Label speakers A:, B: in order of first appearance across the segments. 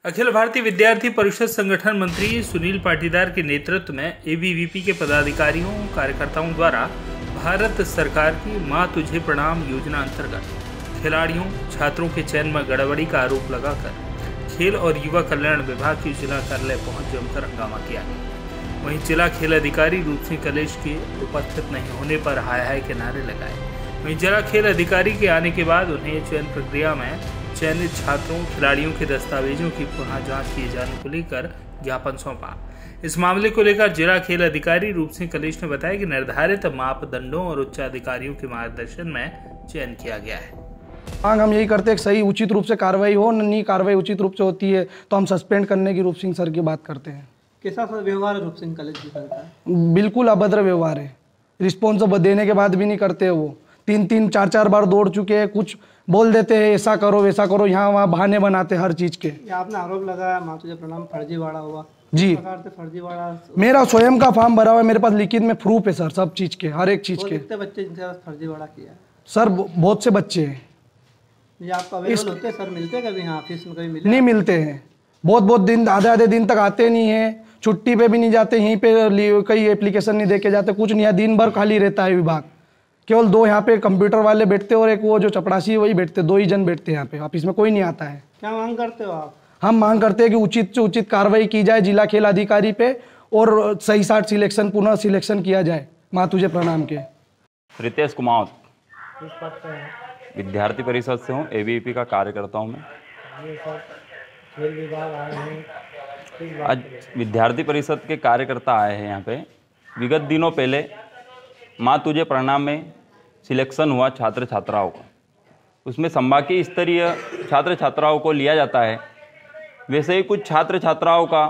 A: अखिल भारतीय विद्यार्थी परिषद संगठन मंत्री सुनील पाटीदार के नेतृत्व में एबीवीपी के पदाधिकारियों कार्यकर्ताओं द्वारा भारत सरकार की मां तुझे प्रणाम योजना अंतर्गत खिलाड़ियों छात्रों के चयन में गड़बड़ी का आरोप लगाकर खेल और युवा कल्याण विभाग के जिला कार्यालय पहुंच जमकर हंगामा किया गया। वहीं जिला खेल अधिकारी रूप सिंह कलेश के उपस्थित नहीं होने पर हाय हाय के नारे लगाए। वहीं जिला खेल अधिकारी के आने के बाद उन्हें चयन प्रक्रिया में चयनित छात्रों खिलाड़ियों के दस्तावेजों की पुनः जांच किए जाने को लेकर ज्ञापन सौंपा। इस मामले को लेकर जिला खेल अधिकारी रूप सिंह कलेश ने बताया कि निर्धारित मापदंडों और उच्च अधिकारियों के मार्गदर्शन में चयन किया गया है।
B: हम यही करते हैं कि सही उचित रूप से कार्रवाई हो, नहीं कार्रवाई उचित रूप से होती है तो हम सस्पेंड करने की रूप सिंह सर की बात करते हैं।
C: कैसा व्यवहार रूप सिंह कलेश जी करता है?
B: बिल्कुल अभद्र व्यवहार है। रिस्पॉन्स देने के बाद भी नहीं करते हैं। वो 3-4 बार दौड़ चुके हैं, कुछ बोल देते हैं ऐसा करो वैसा करो, यहाँ वहाँ बहाने बनाते हैं हर चीज के।
C: आपने आरोप लगाया मां तुझे प्रणाम फर्जीवाड़ा हुआ
B: जी।
C: फर्जीवाड़ा
B: मेरा स्वयं का फॉर्म भरा हुआ है, मेरे पास लिखित में प्रूफ है सर, सब चीज के, हर एक चीज के।
C: कितने बच्चे जिनसे फर्जीवाड़ा किया?
B: सर बहुत से बच्चे हैं।
C: ये आपका अवेलेबल होते हैं सर? मिलते कभी यहाँ ऑफिस में? कभी मिले?
B: नहीं मिलते हैं, बहुत दिन आधे दिन तक आते नहीं है, छुट्टी पे भी नहीं जाते, यहीं पे कई एप्लीकेशन नहीं देके जाते, कुछ नहीं है। दिन भर खाली रहता है विभाग। केवल 2 यहाँ पे कंप्यूटर वाले बैठते और एक वो जो चपड़ासी है वही बैठते, 2 ही जन बैठते हैं यहाँ पे, ऑफिस में कोई नहीं आता है।
C: क्या मांग करते हो आप? हम
B: मांग करते हैं कि उचित से उचित कार्रवाई की जाए जिला खेल अधिकारी पे और सही साठ सिलेक्शन, पुनः सिलेक्शन किया जाए माँ तुझे प्रणाम के।
D: रितेश कुमार, विद्यार्थी परिषद से हूँ, एबीवीपी का कार्यकर्ता हूँ मैं।
C: खेल विभाग आए हैं,
D: आज विद्यार्थी परिषद के कार्यकर्ता आए हैं यहाँ पे। विगत दिनों पहले माँ तुझे प्रणाम में सिलेक्शन हुआ छात्र छात्राओं का, उसमें संभागीय स्तरीय छात्र छात्राओं को लिया जाता है। वैसे ही कुछ छात्र छात्राओं का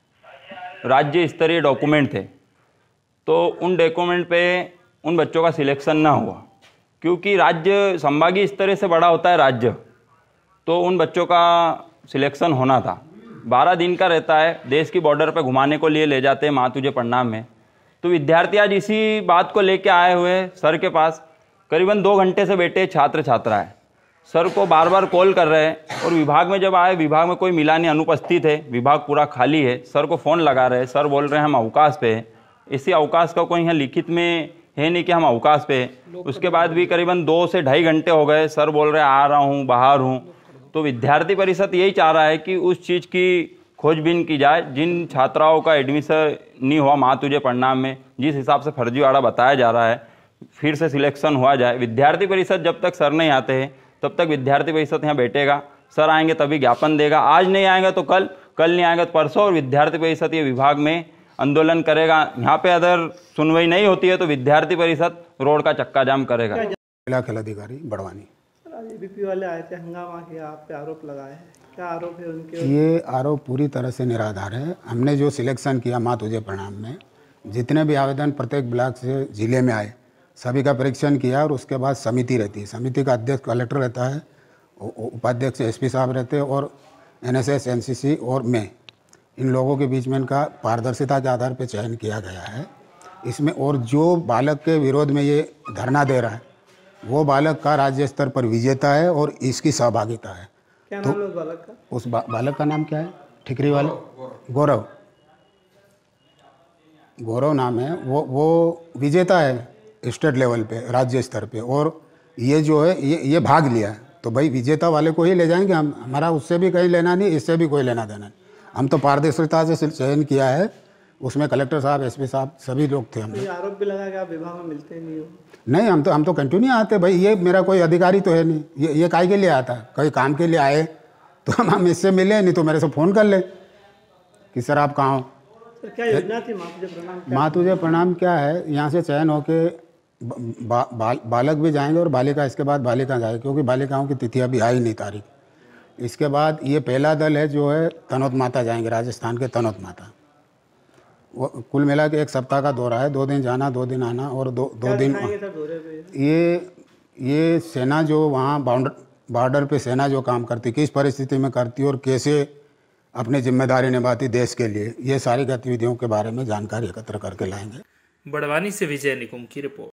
D: राज्य स्तरीय डॉक्यूमेंट थे, तो उन डॉक्यूमेंट पे उन बच्चों का सिलेक्शन ना हुआ, क्योंकि राज्य संभागीय स्तरीय से बड़ा होता है राज्य, तो उन बच्चों का सिलेक्शन होना था। 12 दिन का रहता है, देश की बॉर्डर पे घुमाने को लिए ले जाते हैं माँ तुझे प्रणाम में। तो विद्यार्थी आज इसी बात को लेके आए हुए सर के पास, करीबन 2 घंटे से बैठे छात्र छात्राएं सर को बार बार कॉल कर रहे हैं। और विभाग में जब आए, विभाग में कोई मिला नहीं, अनुपस्थित है, विभाग पूरा खाली है। सर को फ़ोन लगा रहे हैं, सर बोल रहे हैं हम अवकाश पे हैं। इसी अवकाश का कोई यहाँ लिखित में है नहीं कि हम अवकाश पे हैं। उसके बाद भी करीबन 2 से 2.5 घंटे हो गए, सर बोल रहे हैं आ रहा हूँ, बाहर हूँ। तो विद्यार्थी परिषद यही चाह रहा है कि उस चीज़ की खोजबीन की जाए, जिन छात्राओं का एडमिशन नहीं हुआ माँ तुझे प्रणाम में, जिस हिसाब से फर्जीवाड़ा बताया जा रहा है, फिर से सिलेक्शन हुआ जाए। विद्यार्थी परिषद जब तक सर नहीं आते हैं तब तक विद्यार्थी परिषद यहाँ बैठेगा। सर आएंगे तभी ज्ञापन देगा, आज नहीं आएगा तो कल नहीं आएगा तो परसों। और विद्यार्थी परिषद ये विभाग में आंदोलन करेगा। यहाँ पे अगर सुनवाई नहीं होती है तो विद्यार्थी परिषद रोड का चक्का जाम करेगा।
E: जिला खेल अधिकारी बड़वानी
C: एबीवीपी वाले आए थे, हंगामा किया, आप पे आरोप लगाए हैं, क्या आरोप है उनके?
E: ये आरोप पूरी तरह से निराधार है। हमने जो सिलेक्शन किया माँ तुझे प्रणाम में, जितने भी आवेदन प्रत्येक ब्लॉक से जिले में आए सभी का परीक्षण किया और उसके बाद समिति रहती है। समिति का अध्यक्ष कलेक्टर रहता है, उपाध्यक्ष एसपी साहब रहते हैं और एनएसएस एनसीसी और मैं, इन लोगों के बीच में इनका पारदर्शिता के आधार पर चयन किया गया है इसमें। और जो बालक के विरोध में ये धरना दे रहा है वो बालक का राज्य स्तर पर विजेता है और इसकी सहभागिता है।
C: क्या नाम है उस बालक का?
E: उस बालक का नाम क्या है? ठिकरी वाले गौरव नाम है। वो विजेता है स्टेट लेवल पे, राज्य स्तर पे। और ये जो है ये भाग लिया है, तो भाई विजेता वाले को ही ले जाएंगे हम। हमारा उससे भी कहीं लेना नहीं, इससे भी कोई लेना देना नहीं। हम तो पारदर्शिता से चयन किया है, उसमें कलेक्टर साहब एसपी साहब सभी लोग थे। हम
C: आरोप भी लगा कि आप विभाग में मिलते नहीं हो?
E: नहीं, हम तो कंटिन्यू आते भाई। ये मेरा कोई अधिकारी तो है नहीं, ये काय के लिए आता है? कोई काम के लिए आए तो हम इससे मिले, नहीं तो मेरे से फ़ोन कर ले कि सर आप कहाँ हो।
C: क्या योजना थी माँ तुझे प्रणाम?
E: माँ तुझे प्रणाम क्या है, यहाँ से चयन होके बालक भी जाएंगे और बालिका, इसके बाद बालिका जाएगी, क्योंकि बालिकाओं की तिथि अभी आई नहीं तारीख। इसके बाद ये पहला दल है जो है तनोत माता जाएंगे, राजस्थान के तनोत माता। वो कुल मिला के 1 सप्ताह का दौरा है, 2 दिन जाना 2 दिन आना और 2 दिन। ये सेना जो वहाँ बॉर्डर पे सेना जो काम करती, किस परिस्थिति में करती और कैसे अपनी जिम्मेदारी निभाती देश के लिए, ये सारी गतिविधियों के बारे में जानकारी एकत्र करके लाएंगे।
A: बड़वानी से विजय निकुम की रिपोर्ट।